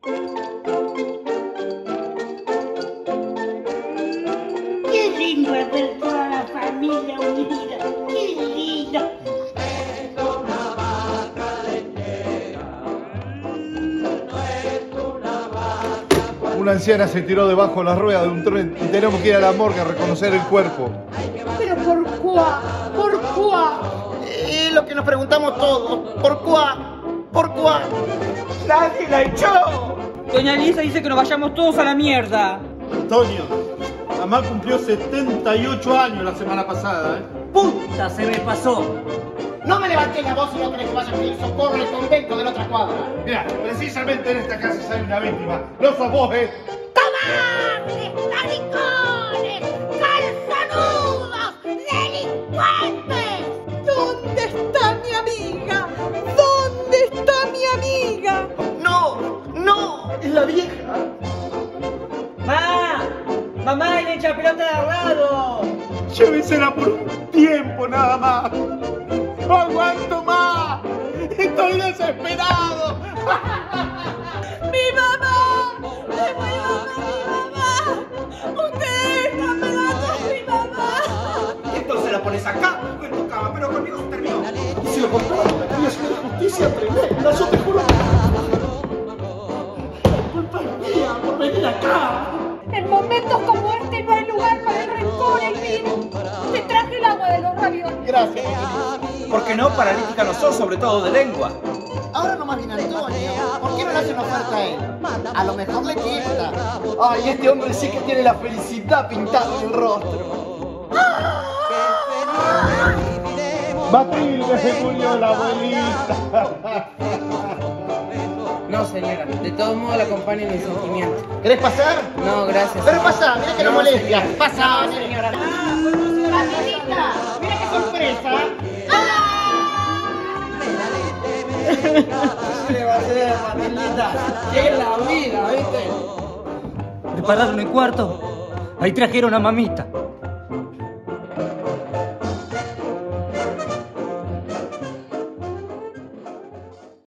Qué lindo es ver toda la familia unida. Qué lindo. Una anciana se tiró debajo de la rueda de un tren y tenemos que ir a la morgue a reconocer el cuerpo. ¿Pero por cuá? ¿Por cuá? Es lo que nos preguntamos todos. ¿Por cuá? ¿Por cuá? ¡Nadie la echó! Doña Elisa dice que nos vayamos todos a la mierda. Antonio, mamá cumplió 78 años la semana pasada, ¿eh? ¡Puta, se me pasó! No me levanté la voz y no querés que vaya a pedir socorro al convento de la otra cuadra. Mira, precisamente en esta casa sale una víctima. No sos vos, ¡Cobardes! ¡Taricones! ¡Calzonudos! ¡Delincuentes! ¿Dónde está mi amiga? ¿Dónde está mi amiga? No, no, es la vieja. ¡Mamá! ¡Mamá, le echa pelota de al lado! Llévensela por un tiempo nada más. ¡No aguanto más! ¡Estoy desesperado! ¡Mi mamá! ¡Devuélvame mi mamá! ¡Ustedes están pegando a mi mamá! Entonces la pones acá o en tu cama, pero conmigo se terminó. Y si lo contrario, me voy a hacer una justicia tremenda, yo te juro. La culpa es mía por venir acá. En momentos como este no hay lugar para el rencor, Elvira. Te traje el agua de los ravioles. Gracias. ¿Por qué no? Paralítica no sos, sobre todo de lengua. Ahora nomás viene Antonio. ¿Por qué no le hace una oferta a él? A lo mejor le quita. Ay, este hombre sí que tiene la felicidad pintada en el rostro. Matilde, se murió la abuelita. No, señora. De todos modos la acompaño en mi sentimiento. ¿Querés pasar? No, gracias. Pero pasa, mira que no molestia. señora. Pasa, No, señora. Matilda, mira qué sorpresa. ¿Qué va a hacer, Matildita? ¿Qué es la vida, viste? ¿Prepararon el cuarto? Ahí trajeron a mamita.